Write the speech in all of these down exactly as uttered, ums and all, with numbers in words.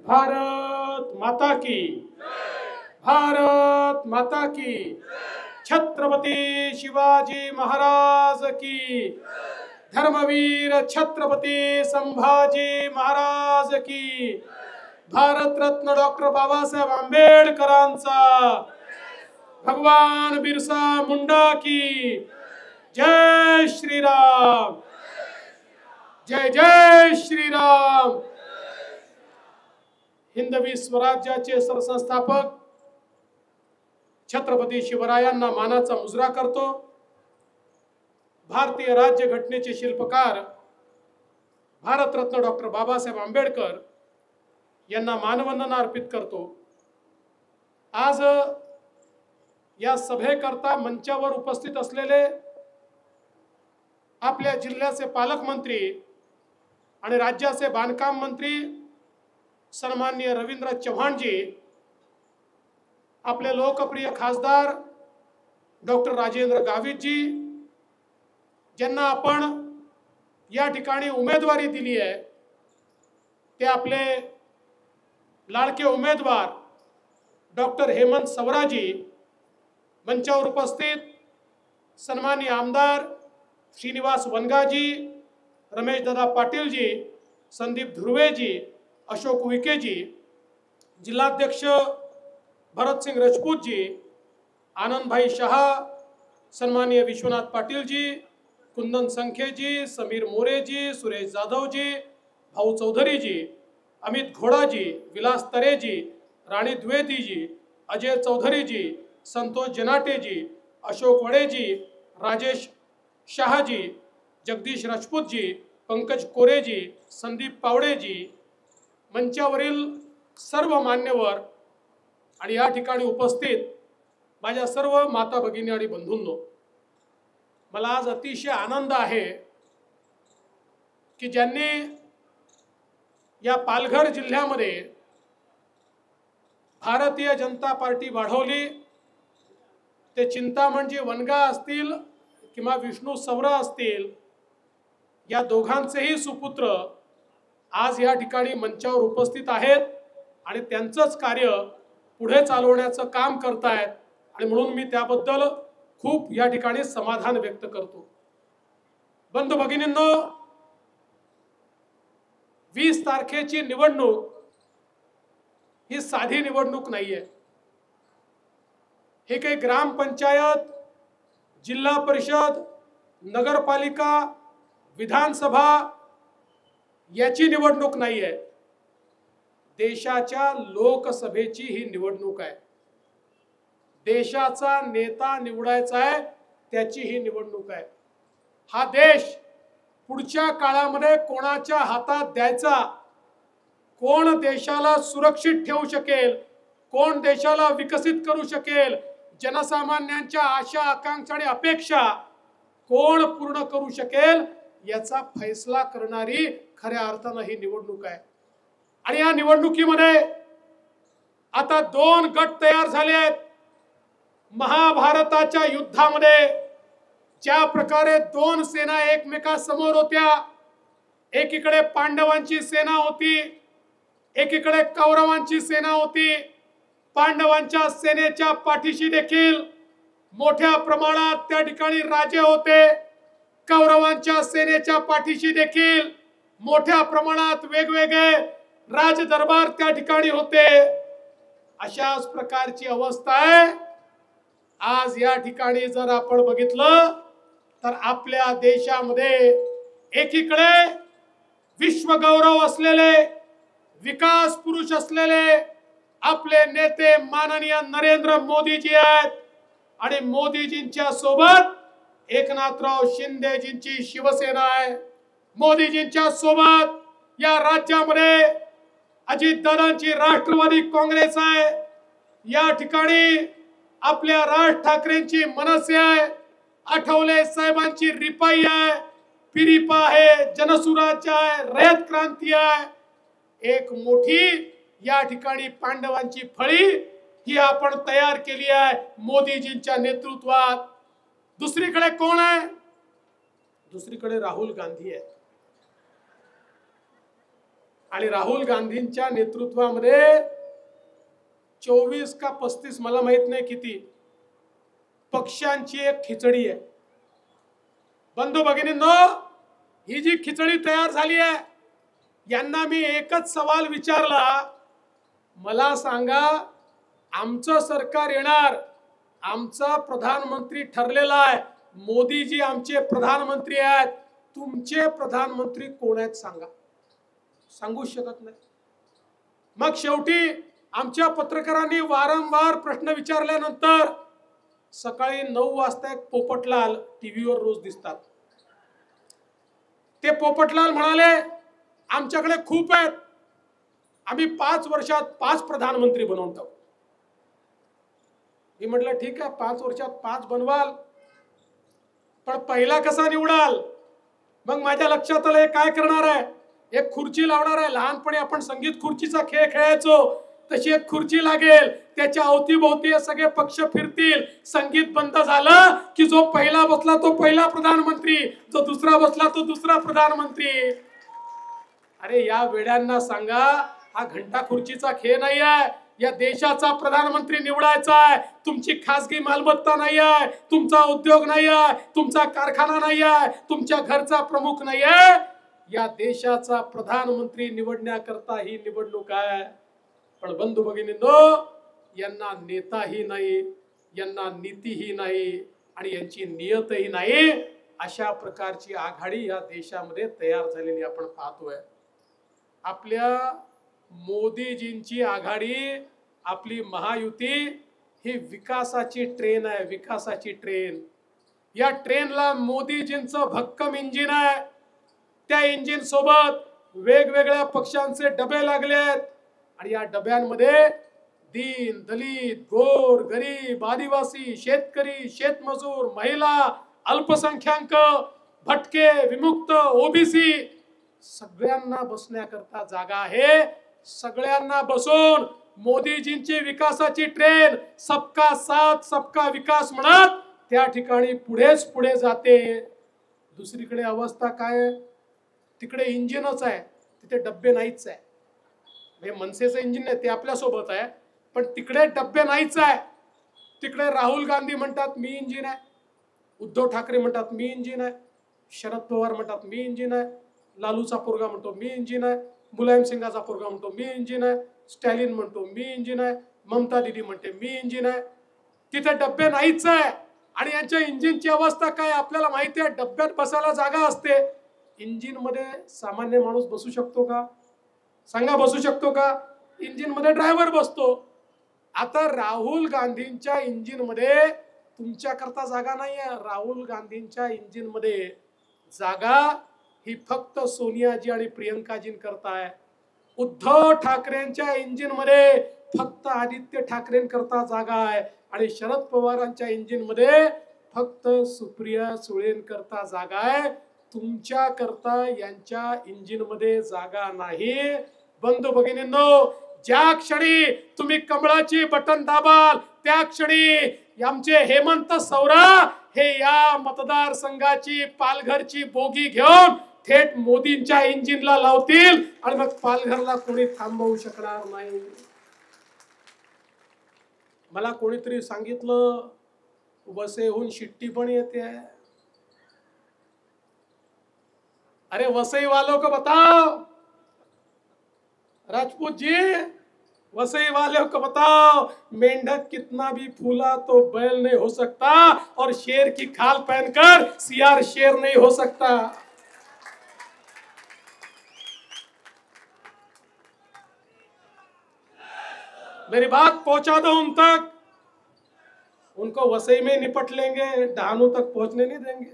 भारत माता की, भारत माता की, छत्रपति शिवाजी महाराज की, धर्मवीर छत्रपति संभाजी महाराज की, भारत रत्न डॉक्टर बाबासाहेब आंबेडकरांचा, भगवान बिरसा मुंडा की जय श्रीराम, जय जय श्रीराम। हिंदवी स्वराज्याचे सरसंस्थापक छत्रपती शिवरायांना मानाचा मुजरा करतो। भारतीय राज्य घटनेचे शिल्पकार भारतरत्न डॉक्टर बाबासाहेब आंबेडकर यांना मानवंदना अर्पित करतो। आज या सभेकरता मंचावर उपस्थित असलेले आपल्या जिल्ह्याचे पालकमंत्री आणि राज्याचे बांधकाम मंत्री सन्माननीय रवींद्र चव्हाणजी, आपले लोकप्रिय खासदार डॉक्टर राजेंद्र गावितजी, ज्यांना आपण या ठिकाणी उमेदवारी दिली आहे, ते आपले लाडके उमेदवार डॉक्टर हेमंत सवराजी, मंचावर उपस्थित सन्माननीय आमदार श्रीनिवास वनगाजी, रमेश दादा पाटीलजी, संदीप धुर्वेजी, अशोक उईकेजी, जिल्हाध्यक्ष भरत सिंग राजपूतजी, आनंद भाई शहा, सन्माननीय विश्वनाथ पाटीलजी, कुंदन संखेजी, समीर मोरेजी, सुरेश जाधवजी, भाऊ चौधरीजी, अमित घोडाजी, विलास तरेजी, राणी द्विवेदीजी, अजय चौधरीजी, संतोष जनाटेजी, अशोक वडेजी, राजेश शहाजी, जगदीश राजपूतजी, पंकज कोरेजी, संदीप पावडेजी, मंचावरील सर्व मान्यवर आणि या ठिकाणी उपस्थित माझ्या सर्व माता भगिनी आणि बंधूंनो, मला आज अतिशय आनंद आहे की ज्यांनी या पालघर जिल्ह्यामध्ये भारतीय जनता पार्टी वाढवली, ते चिंतामणजी वनगा असतील किंवा विष्णू सवरा असतील, या दोघांचेही सुपुत्र आज या ठिकाणी मंचावर उपस्थित आहेत आणि त्यांचंच कार्य पुढे चालवण्याचं काम करतायत आणि म्हणून मी त्याबद्दल खूप या ठिकाणी समाधान व्यक्त करतो। बंधू भगिनींनो, वीस तारखेची निवडणूक ही साधी निवडणूक नाहीये। हे काही ग्रामपंचायत, जिल्हा परिषद, नगरपालिका, विधानसभा याची निवडणूक नाहीये। देशाच्या लोकसभेची ही निवडणूक आहे। देशाचा नेता निवडायचा आहे, त्याची ही निवडणूक आहे। हा देश पुढच्या काळामध्ये कोणाच्या हातात द्यायचा, कोण देशाला सुरक्षित ठेवू शकेल, कोण देशाला विकसित करू शकेल, जनसामान्यांच्या आशा आकांक्षा आणि अपेक्षा कोण पूर्ण करू शकेल, याचा फैसला करणारी खऱ्या अर्थाने ही निवडणूक आहे। आणि या निवडणुकीमध्ये आता दोन गट तयार झाले आहेत। महाभारताच्या युद्धामध्ये ज्या प्रकारे दोन सेना एकमेकांसमोर होत्या, एकीकडे पांडवांची सेना होती, एकीकडे कौरवांची सेना होती। पांडवांच्या सेनेच्या पाठीशी देखील मोठ्या प्रमाणात त्या ठिकाणी राजे होते, कौरवांच्या सेनेच्या पाठीशी देखील मोठ्या प्रमाणात वेगवेगळे राजदरबार त्या ठिकाणी होते। अशाच प्रकारची अवस्था आहे। आज या ठिकाणी जर आपण बघितलं तर आपल्या देशामध्ये एकीकडे विश्वगौरव असलेले, विकास पुरुष असलेले आपले नेते माननीय नरेंद्र मोदीजी आहेत आणि मोदीजींच्या सोबत एकनाथराव शिंदेजींची शिवसेना आहे। मोदीजींच्या सोबत या राज्यामध्ये अजितदादांची राष्ट्रवादी काँग्रेस आहे। या ठिकाणी आपल्या राज ठाकरेंची मनसे आहे, आठवले साहेबांची रिपाई आहे, पिरिपा आहे, जनसुराज्य आहे, रयत क्रांती आहे। एक मोठी या ठिकाणी पांडवांची फळी ही आपण तयार केली आहे मोदीजींच्या नेतृत्वात। दुसरीकडे कोण आहे? दुसरीकडे राहुल गांधी आहे। आणि राहुल गांधींच्या नेतृत्वामध्ये चोवीस का पस्तीस मला माहित नाही किती पक्षांची एक खिचडी आहे. बंधू भगिनींनो, ही जी खिचडी तयार झाली आहे, यांना मी एकच सवाल विचारला, मला सांगा आमचं सरकार येणार, आमचा प्रधानमंत्री ठरलेला आहे, मोदीजी आमचे प्रधानमंत्री आहेत, तुमचे प्रधानमंत्री कोण आहेत सांगा. सांगू शकत नाही. मग शेवटी आमच्या पत्रकारांनी वारंवार प्रश्न विचारल्यानंतर सकाळी नऊ वाजता एक पोपटलाल टीव्हीवर रोज दिसतात. ते पोपटलाल म्हणाले आमच्याकडे खूप आहेत, आम्ही पाच वर्षात पाच प्रधानमंत्री बनवून टाकू. मी म्हटलं ठीक आहे, पाच वर्षात पाच बनवाल, पण पहिला कसा निवडाल. मग माझ्या लक्षात आलं काय करणार आहे, एक खुर्ची लावणार आहे. लहानपणी आपण संगीत खुर्चीचा खेळ खेळायचो, तशी एक खुर्ची लागेल, त्याच्या अवतीभोवती सगळे पक्ष फिरतील, संगीत बंद झालं की जो पहिला बसला तो पहिला प्रधानमंत्री, जो दुसरा बसला तो दुसरा प्रधानमंत्री. अरे या वेड्यांना सांगा, हा घंटा खुर्चीचा खेळ नाही आहे, या देशाचा प्रधानमंत्री निवडायचा आहे. तुमची खासगी मालमत्ता नाही आहे, तुमचा उद्योग नाही आहे, तुमचा कारखाना नाही आहे, तुमच्या घरचा प्रमुख नाही आहे. या देशाचा प्रधानमंत्री निवडण्याकरता ही निवडणूक आहे. पण बंधू भगिनींनो, यांना नेताही नाही, यांना नीतीही नाही आणि यांची नियतही नाही. अशा प्रकारची आघाडी या देशामध्ये तयार झालेली आपण पाहतोय. आपल्या मोदीजींची आघाडी, आपली महायुती ही विकासाची ट्रेन आहे, विकासाची ट्रेन. या ट्रेनला मोदीजींचं भक्कम इंजिन आहे. त्या इंजिन सोबत वेगवेगळ्या पक्षांचे डबे लागले आहेत आणि या डब्यांमध्ये दीन, दलित, गोर, गरीब, आदिवासी, शेतकरी, शेतमजूर, महिला, अल्पसंख्याक, भटके, विमुक्त, ओबीसी सगळ्यांना बसण्याकरता जागा आहे. सगळ्यांना बसून मोदीजींची विकासाची ट्रेन सबका साथ सबका विकास म्हणत त्या ठिकाणी पुढेच पुढे जाते. दुसरीकडे अवस्था काय, तिकडे इंजिनच आहे, तिथे डब्बे नाहीच आहे. हे मनसेचं इंजिन आहे ते आपल्या सोबत आहे, पण तिकडे डब्बे नाहीच आहे. तिकडे राहुल गांधी म्हणतात मी इंजिन आहे, उद्धव ठाकरे म्हणतात मी इंजिन आहे, शरद पवार म्हणतात मी इंजिन आहे, लालूचा पोरगा म्हणतो मी इंजिन आहे, मुलायम सिंगाचा पोरगा म्हणतो मी इंजिन आहे, स्टॅलिन म्हणतो मी इंजिन आहे, ममता दीदी म्हणते मी इंजिन आहे. तिथे डब्बे नाहीच आहे. आणि यांच्या इंजिनची अवस्था काय आपल्याला माहिती आहे. डब्यात बसायला जागा असते, इंजिन मध्ये सामान्य माणूस बसू शकतो का सांगा, बसू शकतो का. इंजिन मध्ये ड्रायव्हर बसतो. आता राहुल गांधींच्या इंजिन मध्ये तुमच्या करता जागा नाही आहे. राहुल गांधींच्या इंजिन मध्ये जागा ही फक्त सोनियाजी आणि प्रियंकाजी करता आहे. उद्धव ठाकरेंच्या इंजिन मध्ये फक्त आदित्य ठाकरेंकरता जागा आहे आणि शरद पवारांच्या इंजिन मध्ये फक्त सुप्रिया सुळेंकरता जागा आहे. तुमच्या करता यांच्या इंजिन मध्ये जागा नाही. बंधू भगिनींनो, ज्या क्षणी तुम्ही कमळाची बटन दाबाल त्या क्षणी आमचे हेमंत सौरा हे या मतदारसंघाची पालघरची बोगी घेऊन थेट मोदींच्या इंजिनला लावतील आणि मग पालघरला कोणी थांबवू शकणार नाही. मला कोणीतरी सांगितलं वसईहून शिट्टी पण येते. अरे वसई वालों को बताओ, राजपूत जी वसई वालों को बताओ, मेंढक कितना भी फूला तो बैल नहीं हो सकता और शेर की खाल पहनकर सियार शेर नहीं हो सकता. मेरी बात पहुंचा दो उन तक, उनको वसई में निपट लेंगे, डहानू तक पहुंचने नहीं देंगे.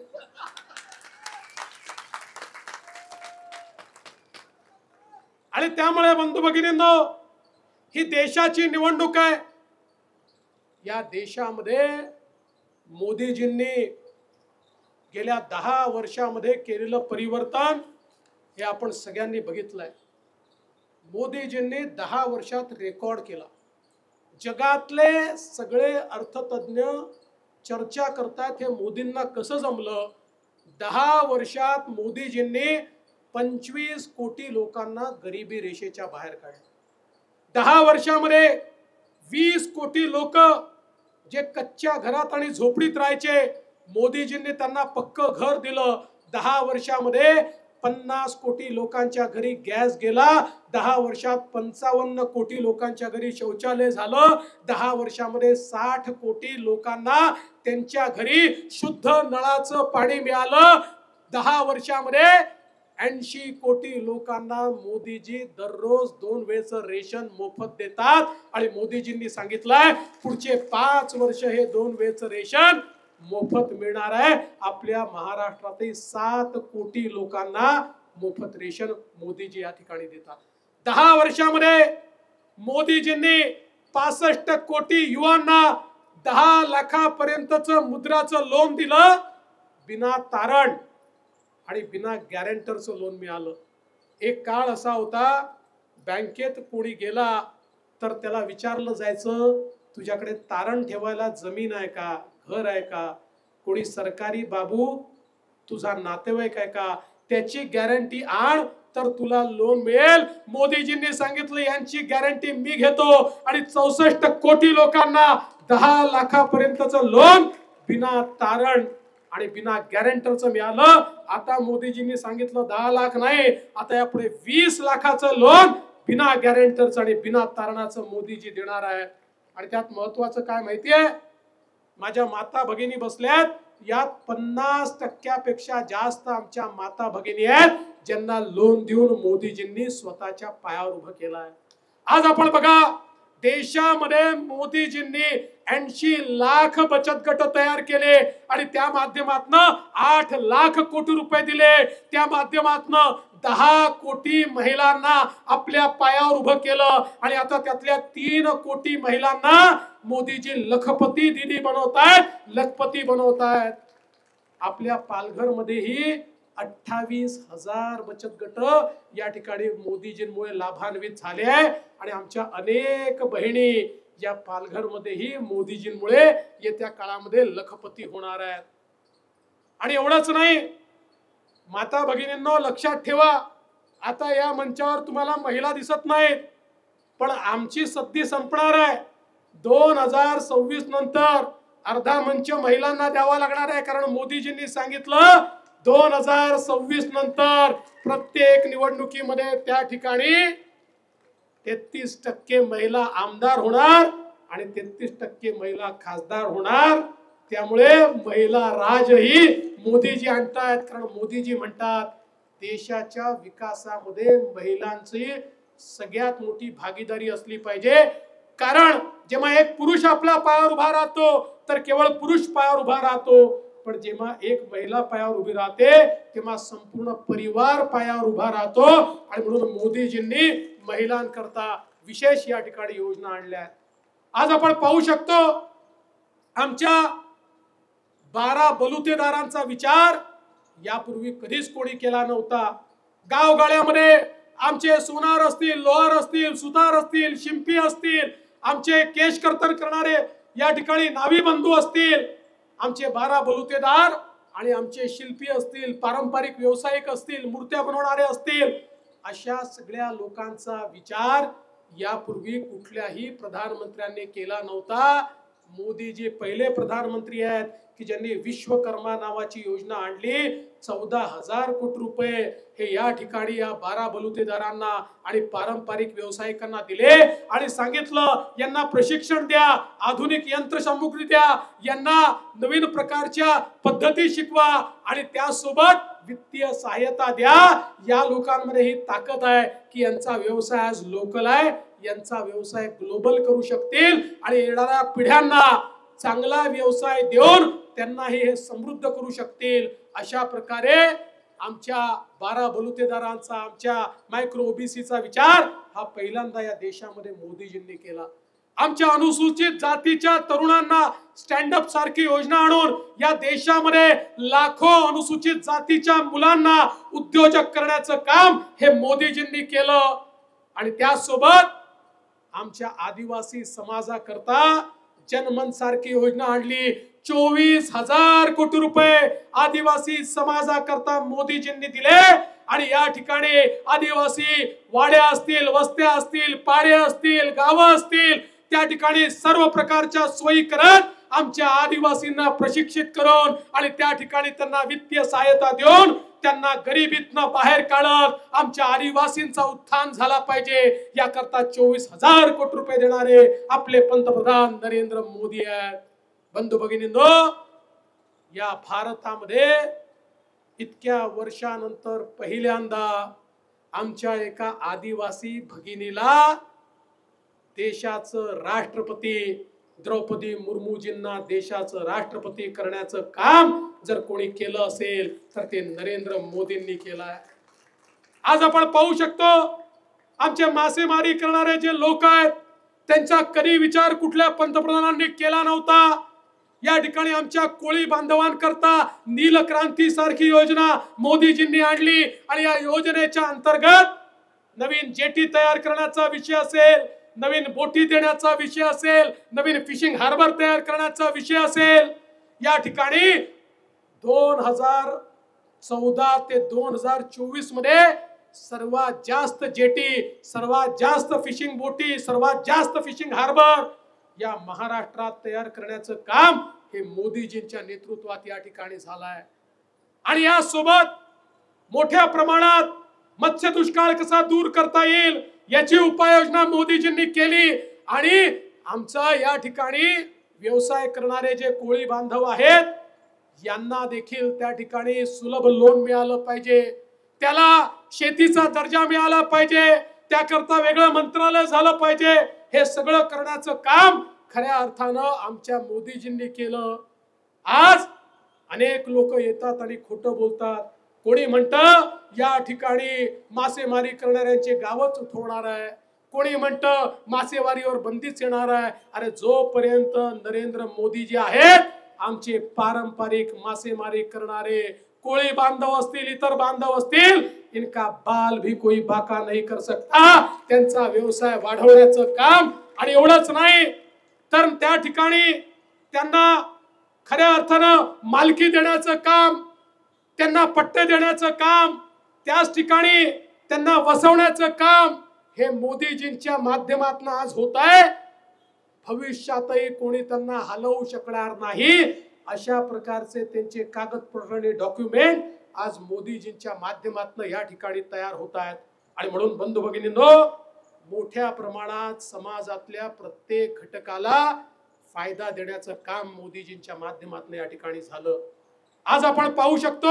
आणि त्यामुळे बंधू भगिनींनो, ही देशाची निवडणूक आहे. या देशामध्ये मोदीजींनी गेल्या दहा वर्षामध्ये केलेलं परिवर्तन हे आपण सगळ्यांनी बघितलंय. मोदीजींनी दहा वर्षात रेकॉर्ड केला. जगातले सगळे अर्थतज्ञ चर्चा करतात हे मोदींना कसं जमलं. दहा वर्षात मोदीजींनी पंचवीस कोटी लोकांना गरिबी रेषेच्या बाहेर काढलं. दहा वर्षामध्ये वीस कोटी लोक जे कच्च्या घरात आणि झोपडीत राहायचे, मोदीजींनी त्यांना पक्क घर दिलं. दहा वर्षामध्ये पन्नास कोटी लोकांच्या घरी गॅस गेला. दहा वर्षात पंचावन्न कोटी लोकांच्या घरी शौचालय झालं. दहा वर्षामध्ये साठ कोटी लोकांना त्यांच्या घरी शुद्ध नळाचं पाणी मिळालं. दहा वर्षामध्ये ऐंशी कोटी लोकांना मोदीजी दररोज दोन वेळचं रेशन मोफत देतात. आणि मोदीजींनी सांगितलंय पुढचे पाच वर्ष हे दोन वेळचं रेशन मोफत मिळणार आहे. आपल्या महाराष्ट्रातील सात कोटी लोकांना मोफत रेशन मोदीजी या ठिकाणी देतात. दहा वर्षामध्ये मोदीजींनी पासष्ट कोटी युवांना दहा लाखापर्यंतचं मुद्राचं लोन दिलं. बिना तारण आणि बिना गॅरंटरचं लोन मिळालं. एक काळ असा होता, बँकेत कोणी गेला तर त्याला विचारलं जायचं तुझ्याकडे तारण ठेवायला जमीन आहे का, घर आहे का, कोणी सरकारी बाबू तुझा नातेवाईक आहे का, त्याची गॅरंटी आण तर तुला लोन मिळेल. मोदीजींनी सांगितलं यांची गॅरंटी मी घेतो आणि चौसष्ट कोटी लोकांना दहा लाखापर्यंतचं लोन बिना तारण आणि बिना गॅरंटरचं मिळालं. आता मोदीजींनी सांगितलं दहा लाख नाही, आता यापुढे वीस लाखाचं लोन बिना गॅरंटरचं आणि बिना तारणाचं मोदीजी देणार आहे. आणि त्यात महत्वाचं काय माहितीये, माझ्या माता भगिनी बसल्यात, यात पन्नास टक्क्यापेक्षा जास्त आमच्या माता भगिनी आहेत ज्यांना लोन देऊन मोदीजींनी स्वतःच्या पायावर उभं केलं आहे. आज आपण बघा, देशामध्ये मोदीजींनी ऐंशी लाख बचत गट तयार केले आणि त्या माध्यमातून आठ लाख कोटी रुपये दिले. त्या माध्यमातून दहा कोटी महिलांना आपल्या पायावर उभं केलं आणि आता त्यातल्या तीन कोटी महिलांना मोदीजी लखपती दीदी बनवतायत, लखपती बनवतायत. आपल्या पालघर मध्येही अठ्ठावीस हजार बचत गट या ठिकाणी मोदीजींमुळे लाभान्वित झाले आहे आणि आमच्या अनेक बहिणी या पालघर मध्येही मोदीजींमुळे येत्या काळामध्ये लखपती होणार आहेत. आणि एवढंच नाही, माता भगिनींनो लक्षात ठेवा, आता या मंचावर तुम्हाला महिला दिसत नाहीत, पण आमची सत्ती संपणार आहे. दोन हजार सव्वीस नंतर अर्धा मंच महिलांना द्यावा लागणार आहे, कारण मोदीजींनी सांगितलं दोन हजार सव्वीस नंतर प्रत्येक निवडणुकीमध्ये त्या ठिकाणी तेहतीस टक्के महिला आमदार होणार आणि तेहतीस टक्के महिला खासदार होणार. त्यामुळे महिला राज ही मोदीजी आणतायत, कारण मोदीजी म्हणतात देशाच्या विकासामध्ये महिलांची सगळ्यात मोठी भागीदारी असली पाहिजे. कारण जेव्हा एक पुरुष आपल्या पायावर उभा राहतो तर केवळ पुरुष पायावर उभा राहतो, पण जेव्हा एक महिला पायावर उभी राहते तेव्हा संपूर्ण परिवार पायावर उभा राहतो. आणि म्हणून मोदीजींनी महिलांकरता विशेष या ठिकाणी योजना आणल्या. आज आपण पाहू शकतो आमच्या बारा बलुतेदारांचा विचार यापूर्वी कधीच कोणी केला नव्हता. गावगाड्यामध्ये आमचे सोनार असतील, लोहार असतील, सुतार असतील, शिंपी असतील, आमचे केश कर्तन करणारे या ठिकाणी नावी बंधू असतील, आमचे बारा बलुतेदार आणि आमचे शिल्पी असतील, पारंपरिक व्यावसायिक असतील, मूर्त्या बनवणारे असतील, अशा सगळ्या लोकांचा विचार यापूर्वी कुठल्याही प्रधानमंत्र्यांनी केला नव्हता. मोदीजी पहिले प्रधानमंत्री आहेत की ज्यांनी विश्वकर्मा नावाची योजना आणली. चौदा हजार कोटी रुपये हे या ठिकाणी या बारा बलुतेदारांना आणि पारंपरिक व्यावसायिकांना दिले आणि सांगितलं यांना प्रशिक्षण द्या, आधुनिक यंत्रसामुग्री द्या, यांना नवीन प्रकारच्या पद्धती शिकवा आणि त्यासोबत वित्तीय सहायता द्या. या लोकांमध्ये ही ताकद आहे की यांचा व्यवसाय आज लोकल आहे, यांचा व्यवसाय ग्लोबल करू शकतील आणि येणाऱ्या पिढ्यांना चांगला व्यवसाय देऊन त्यांनाही हे समृद्ध करू शकतील. अशा प्रकारे आमच्या बारा बलुतेदारांचा, आमच्या मायक्रो ओबीसीचा विचार हा पहिल्यांदा या देशामध्ये मोदीजींनी केला. आमच्या अनुसूचित जातीच्या तरुणांना स्टँड अप सारखी योजना आणून या देशामध्ये लाखो अनुसूचित जातीच्या मुलांना उद्योजक करण्याचं काम हे मोदीजींनी केलं. आणि त्यासोबत आमच्या आदिवासी समाजाकरता जनमन सारखी योजना आणली. चोवीस हजार कोटी रुपये आदिवासी समाजाकरता मोदीजींनी दिले आणि या ठिकाणी आदिवासी वाड्या असतील, वस्त्या असतील, पाडे असतील, गावं असतील, त्या ठिकाणी सर्व प्रकारच्या सोयी करत आमच्या आदिवासींना प्रशिक्षित करून आणि त्या ठिकाणी त्यांना वित्तीय सहायता देऊन त्यांना गरिबीतनं बाहेर काढत आमच्या आदिवासींचा उत्थान झाला पाहिजे याकरता चोवीस हजार कोटी रुपये देणारे आपले पंतप्रधान नरेंद्र मोदी आहेत. बंधू भगिनींनो, या भारतामध्ये इतक्या वर्षानंतर पहिल्यांदा आमच्या एका आदिवासी भगिनीला देशाचं राष्ट्रपती द्रौपदी मुर्मूजींना देशाचं राष्ट्रपती करण्याचं काम जर कोणी केलं असेल तर ते नरेंद्र मोदींनी केलंय. आज आपण पाहू शकतो आमचे मासेमारी करणारे जे लोक आहेत त्यांचा कधी विचार कुठल्या पंतप्रधानांनी केला नव्हता. या ठिकाणी आमच्या कोळी बांधवांकरता नील क्रांती सारखी योजना मोदीजींनी आणली आणि या योजनेच्या अंतर्गत नवीन जेटी तयार करण्याचा विषय असेल, नवीन बोटी देण्याचा विषय असेल, नवीन फिशिंग हार्बर तयार करण्याचा विषय असेल, या ठिकाणी दोन हजार चौदा ते दोन हजार चोवीस मध्ये सर्वात जास्त जेटी, सर्वात जास्त फिशिंग बोटी, सर्वात जास्त फिशिंग हार्बर या महाराष्ट्रात तयार करण्याचं काम हे मोदीजींच्या नेतृत्वात या ठिकाणी झालंय. आणि या सोबत मोठ्या प्रमाणात मत्स्य दुष्काळ कसा दूर करता येईल याची उपाययोजना मोदीजींनी केली. आणि आमचा या ठिकाणी व्यवसाय करणारे जे कोळी बांधव आहेत यांना देखील त्या ठिकाणी सुलभ लोन मिळालं पाहिजे, त्याला शेतीचा दर्जा मिळाला पाहिजे, त्याकरता वेगळं मंत्रालय झालं पाहिजे. हे सगळं करण्याचं काम खऱ्या अर्थानं आमच्या मोदीजींनी केलं. आज अनेक लोक येतात आणि खोटं बोलतात. कोणी म्हणतं या ठिकाणी मासेमारी करणाऱ्यांचे गावच उठवणार आहे, कोणी म्हणतं मासेमारीवर बंदीच येणार आहे. अरे जोपर्यंत नरेंद्र मोदी जे आहेत आमचे पारंपरिक मासेमारी करणारे कोळी बांधव असतील, इतर बांधव असतील, इनका बाल भी कोई बाका नहीं कर सकता. त्यांचा व्यवसाय वाढवण्याचं काम आणि एवढंच नाही तर त्या ठिकाणी त्यांना खऱ्या अर्थानं मालकी देण्याचं काम, त्यांना पट्टे देण्याचं काम, त्याच ठिकाणी त्यांना वसवण्याचं काम हे मोदीजींच्या माध्यमातून आज होत आहे. भविष्यातही कोणी त्यांना हलवू शकणार नाही अशा प्रकारचे त्यांचे कागदपत्र डॉक्युमेंट आज मोदीजींच्या माध्यमातून या ठिकाणी तयार होत आहेत. आणि म्हणून बंधू भगिनींनो, मोठ्या प्रमाणात समाजातल्या प्रत्येक घटकाला फायदा देण्याचं काम मोदीजींच्या माध्यमातून या ठिकाणी झालं. आज आपण पाहू शकतो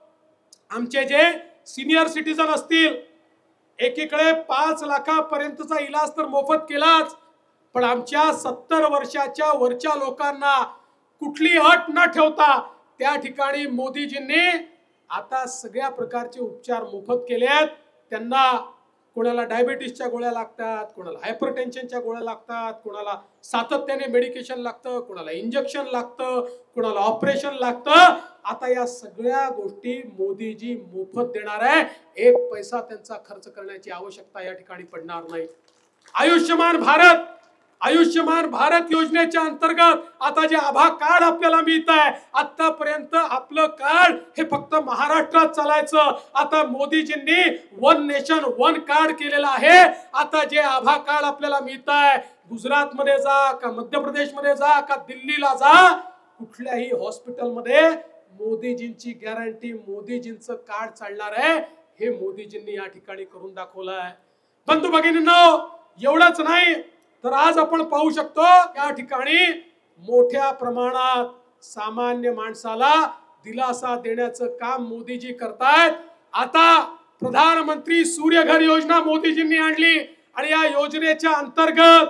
आमचे जे सिनियर सिटीजन असतील, एकीकडे पाच लाखापर्यंतचा इलाज तर मोफत केलाच, पण आमच्या सत्तर वर्षाच्या वरच्या लोकांना कुठली अट न ठेवता त्या ठिकाणी मोदीजींनी आता सगळ्या प्रकारचे उपचार मोफत केले आहेत. त्यांना कोणाला डायबिटीसच्या गोळ्या लागतात, कोणाला हायपरटेन्शनच्या गोळ्या लागतात, कोणाला सातत्याने मेडिकेशन लागतं, कोणाला इंजेक्शन लागतं, कोणाला ऑपरेशन लागतं. आता या सगळ्या गोष्टी मोदीजी मोफत देणार आहे. एक पैसा त्यांचा खर्च करण्याची आवश्यकता या ठिकाणी पडणार नाही. आयुष्यमान भारत आयुष्यमान भारत योजनेच्या अंतर्गत आता जे आभा कार्ड आपल्याला मिळत आहे, आतापर्यंत आपलं कार्ड हे फक्त महाराष्ट्रात चालायचं. आता मोदीजींनी वन नेशन वन कार्ड केलेलं आहे. आता जे आभा कार्ड आपल्याला मिळत आहे, गुजरात मध्ये जा का मध्य प्रदेश मध्ये जा का दिल्लीला जा, कुठल्याही हॉस्पिटलमध्ये मोदीजींची गॅरंटी, मोदीजींचं कार्ड चालणार आहे. हे मोदीजींनी या ठिकाणी करून दाखवलं आहे. बंधू भगिनींनो, एवढंच नाही तर आज आपण पाहू शकतो या ठिकाणी मोठ्या प्रमाणात सामान्य माणसाला दिलासा देण्याचं काम मोदीजी करतायत. आता प्रधानमंत्री सूर्यघर योजना मोदीजींनी आणली आणि या योजनेच्या अंतर्गत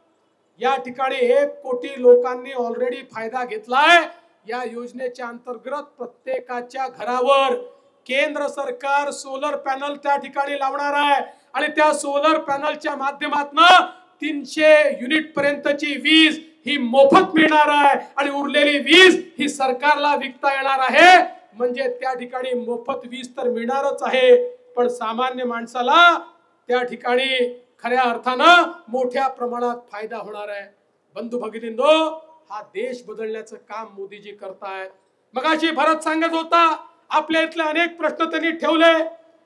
या ठिकाणी एक कोटी लोकांनी ऑलरेडी फायदा घेतलाय. या योजनेच्या अंतर्गत प्रत्येकाच्या घरावर केंद्र सरकार सोलर पॅनल त्या ठिकाणी लावणार आहे आणि त्या सोलर पॅनलच्या माध्यमातून तीनशे युनिट पर्यंतची वीज ही मोफत मिळणार आहे आणि उरलेली वीज ही सरकारला विकता येणार आहे. म्हणजे त्या ठिकाणी मोफत वीज तर मिळणारच आहे, पण सामान्य माणसाला त्या ठिकाणी खऱ्या अर्थानं मोठ्या प्रमाणात फायदा होणार आहे. बंधू भगिनींनो, हा देश बदलण्याचं काम मोदीजी करतायत. मगाशी भरत सांगत होता आपल्या इथले अनेक प्रश्न त्यांनी ठेवले.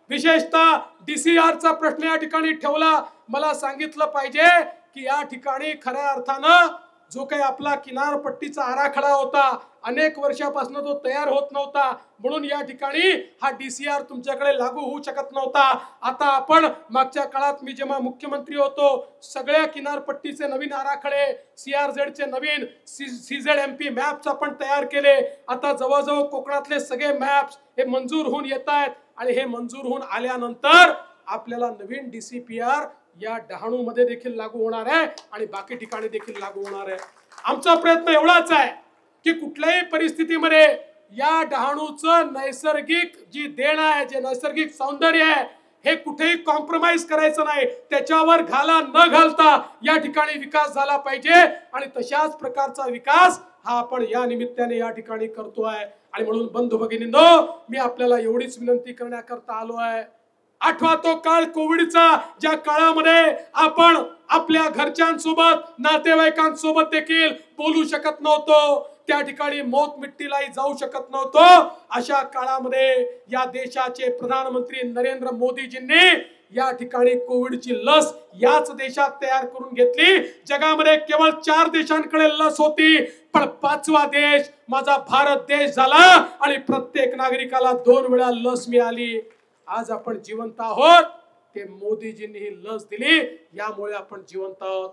विशेषतः डीसीआरचा प्रश्न या ठिकाणी ठेवला। मला सांगितलं पाहिजे की या ठिकाणी खऱ्या अर्थानं जो काही आपला किनारपट्टीचा आराखडा होता अनेक वर्षापासून तो तयार होत नव्हता, म्हणून या ठिकाणी हा डीसीआर तुमच्याकडे लागू होऊ शकत नव्हता। आता आपण मागच्या काळात मी जेव्हा मुख्यमंत्री होतो सगळ्या किनारपट्टीचे नवीन आराखडे, सीआरझेडचे नवीन सीझेडएमपी मॅप्स आपण तयार केले। आता जवळजवळ कोकणातले सगळे मॅप्स हे मंजूर होऊन येत आहेत आणि हे मंजूर होऊन आल्यानंतर आपल्याला नवीन डीसीपीआर या डहाणू मध्ये देखील लागू होणार आहे आणि बाकी ठिकाणी देखील लागू होणार आहे। आमचा प्रयत्न एवढाच आहे की कुठल्याही परिस्थितीमध्ये या डहाणूचं नैसर्गिक जी देण आहे, जे नैसर्गिक सौंदर्य आहे, हे कुठेही कॉम्प्रोमाइज करायचं नाही, त्याच्यावर घाला न घालता या ठिकाणी विकास झाला पाहिजे आणि तशाच प्रकारचा विकास हा आपण या निमित्ताने या ठिकाणी करतोय। आणि म्हणून बंधू भगिनींनो, मी आपल्याला एवढीच विनंती करण्याकरता आलो आहे। आठवा तो काळ कोविडचा, ज्या काळामध्ये आपण आपल्या घरच्यांसोबत, नातेवाईकांसोबत देखील बोलू शकत नव्हतो, त्या ठिकाणी मौत मिट्टीलाही जाऊ शकत नव्हतो। अशा काळामध्ये या देशाचे प्रधानमंत्री नरेंद्र मोदीजींनी या ठिकाणी कोविडची लस याच देशात तयार करून घेतली। जगामध्ये केवळ चार देशांकडे लस होती, पण पाचवा देश माझा भारत देश झाला आणि प्रत्येक नागरिकाला दोन वेळा लस मिळाली। आज आपण जिवंत आहोत, ते मोदीजींनी ही लस दिली, यामुळे आपण जिवंत आहोत।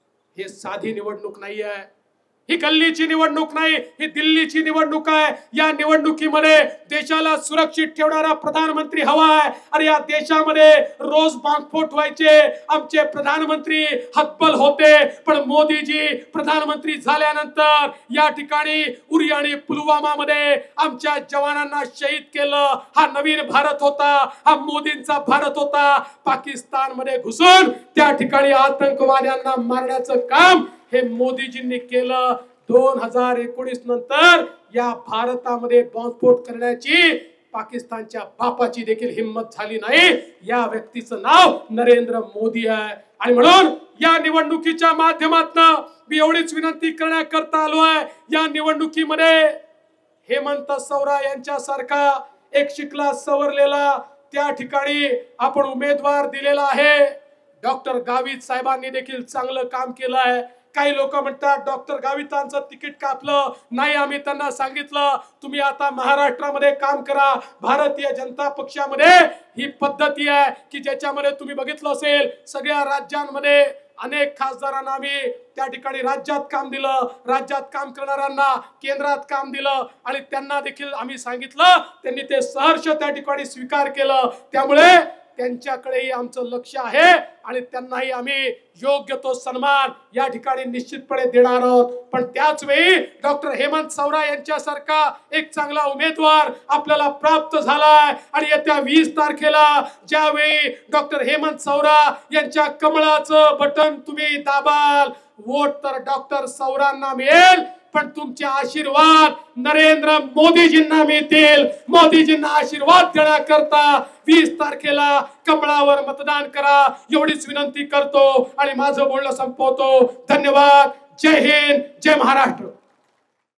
हे साधी निवडणूक नाही आहे, ही गल्लीची निवडणूक नाही, ही दिल्लीची निवडणूक आहे। या निवडणुकीमध्ये देशाला सुरक्षित ठेवणारा प्रधानमंत्री हवा आहे आणि या देशामध्ये रोज बॉम्बस्फोट व्हायचे, आमचे प्रधानमंत्री हतबल होते, पण मोदीजी प्रधानमंत्री झाल्यानंतर या ठिकाणी उरी आणि पुलवामा मध्ये आमच्या जवानांना शहीद केलं। हा नवीन भारत होता, हा मोदींचा भारत होता। पाकिस्तान मध्ये घुसून त्या ठिकाणी आतंकवाद्यांना मारण्याचं काम हे मोदीजींनी केलं। दोन हजार एकोणीस नंतर या भारतामध्ये बॉम्बस्फोट करण्याची पाकिस्तानच्या बापाची देखील हिम्मत झाली नाही। या व्यक्तीचं नाव नरेंद्र मोदी आहे आणि म्हणून या निवडणुकीच्या माध्यमातून मी एवढीच विनंती करण्याकरता आलो आहे, या निवडणुकीमध्ये हेमंत सवरा यांच्यासारखा एक शिकला सवरलेला त्या ठिकाणी आपण उमेदवार दिलेला आहे। डॉक्टर गावित साहेबांनी देखील चांगलं काम केलं आहे। काही लोक म्हणतात डॉक्टर गावितांचं तिकीट कापलं नाही, आम्ही त्यांना सांगितलं तुम्ही आता महाराष्ट्रामध्ये काम करा। भारतीय जनता पक्षामध्ये ही पद्धती आहे की ज्याच्यामध्ये तुम्ही बघितलं असेल सगळ्या राज्यांमध्ये अनेक खासदारांना आम्ही त्या ठिकाणी राज्यात काम दिलं, राज्यात काम करणाऱ्यांना केंद्रात काम दिलं आणि त्यांना देखील आम्ही सांगितलं, त्यांनी ते सहर्ष त्या ठिकाणी स्वीकार केलं। त्यामुळे त्यांच्याकडेही आमचं लक्ष आहे आणि त्यांनाही आम्ही योग्य तो सन्मान या ठिकाणी निश्चितपणे देणार आहोत। पण त्याच वेळी डॉक्टर हेमंत सवरा यांच्यासारखा एक चांगला उमेदवार आपल्याला प्राप्त झालाय आणि येत्या वीस तारखेला ज्यावेळी डॉक्टर हेमंत सवरा यांच्या कमळाचं बटन तुम्ही दाबाल, वोट तर डॉक्टर सवरांना मिळेल, पण तुमचे आशीर्वाद नरेंद्र मोदीजींना मिळतील। मोदीजींना आशीर्वाद देण्याकरता वीस तारखेला कमळावर मतदान करा, एवढीच विनंती करतो आणि माझं बोलणं संपवतो। धन्यवाद। जय हिंद, जय महाराष्ट्र।